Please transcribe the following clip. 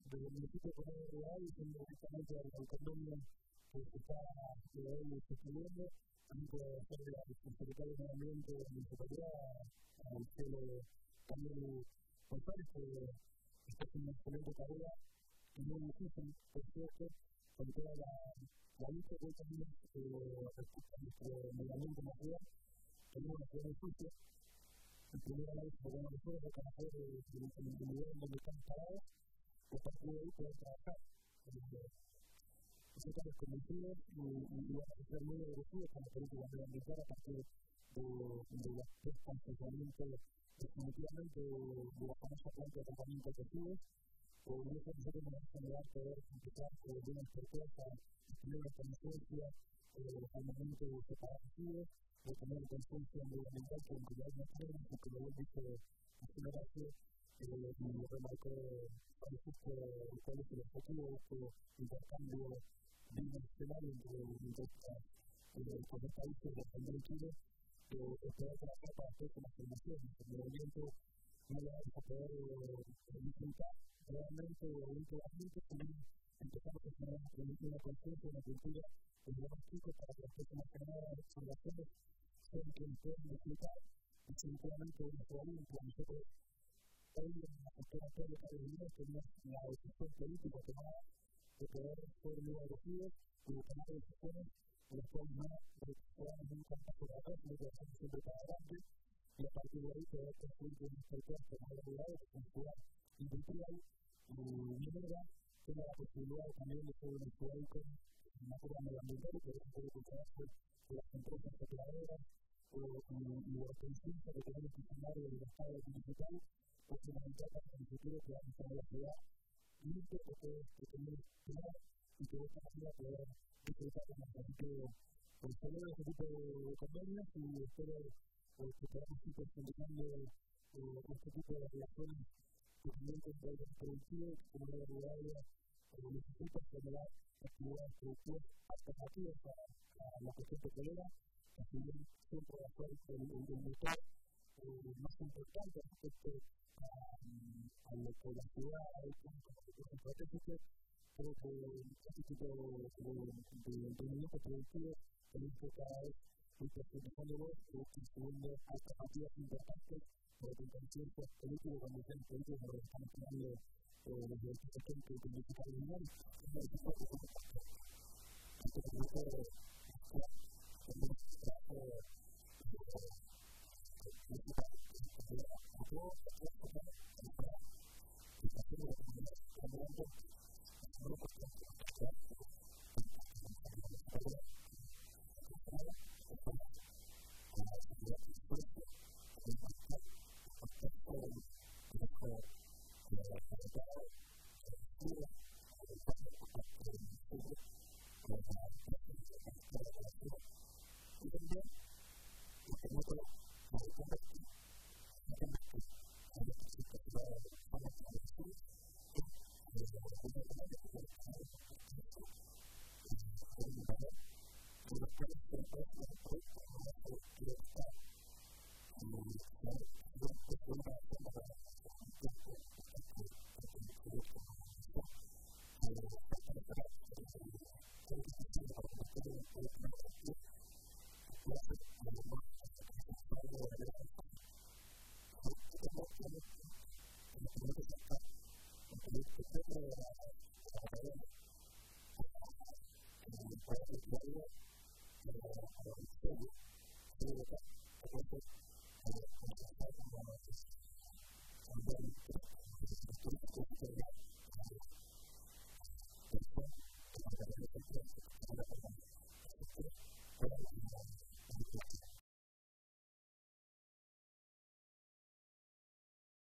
del municipio de Comunidad Rural y son directamente a la autonomía que se está hoy suscribiendo, también por hacer al secretario de Medio Ambiente de la Municipalidad, al cielo Camilo González, que está haciendo una excelente tarea y muy difícil, por cierto, con toda la lucha que hoy tenemos respecto a nuestro medio ambiente natural. Tenemos una ciudad sucia. En primer lugar, podemos nosotros reconocer el nivel donde estamos parados, y a partir de ahí poder trabajar. Nosotros estamos convencidos y vamos a ser muy agresivos con la política medioambiental a partir de los desconcentramientos definitivamente de la famosa planta de tratamiento de residuos. Y eso nosotros nos va a generar poder empezar de una estrategia a tener una conciencia al momento de separar residuos, de tener conciencia medioambiental que en realidad no tenemos, y que lo dice Marcelo Horacio, y remarcó Francisco cuál es el objetivo de este intercambio bidimensional entre estos países de Argentina y Chile, que poder trabajar para las próximas generaciones. El medio ambiente no lo vamos a poder disfrutar realmente o integralmente, sino empezamos a generar una conciencia, una cultura de los más chicos para que las próximas generaciones sean quienes puedan disfrutar definitivamente de nuestro ambiente. Nosotros hoy en la cultura pública de vida tenemos la decisión política tomada de poder ser muy agresivos y de tomar decisiones en las cuales no podamos nunca pasar por atrás, sino que vamos siempre para adelante, y a partir de ahí poder construir una estrategia que no regular, que es una ciudad industrial y minera, tenga la posibilidad también de ser una ciudad con una forma medioambiental y poder encontrarse de las empresas operadoras y de la conciencia que tenemos que tomar del Estado municipal, es fundamental para el futuro que vamos a tener la ciudad limpia que tenemos que tener y que de esta manera poder disfrutar de nuestro futuro. Por celebro este tipo de convenios y espero que podamos ir profundizando este tipo de relaciones que también con el productivo y que como rurales necesita generar actividades productivas alternativas a la cuestión petrolera, que si bien siempre va a ser el motor más importante respecto a lo que la ciudad como recurso estratégico, creo que este tipo de emprendimiento productivo tenemos que cada vez ir profundizándolo y construyendo alternativas importantes para que en conciencia política y condiciones políticas nos estamos creando desde el sector que identifica el dinero.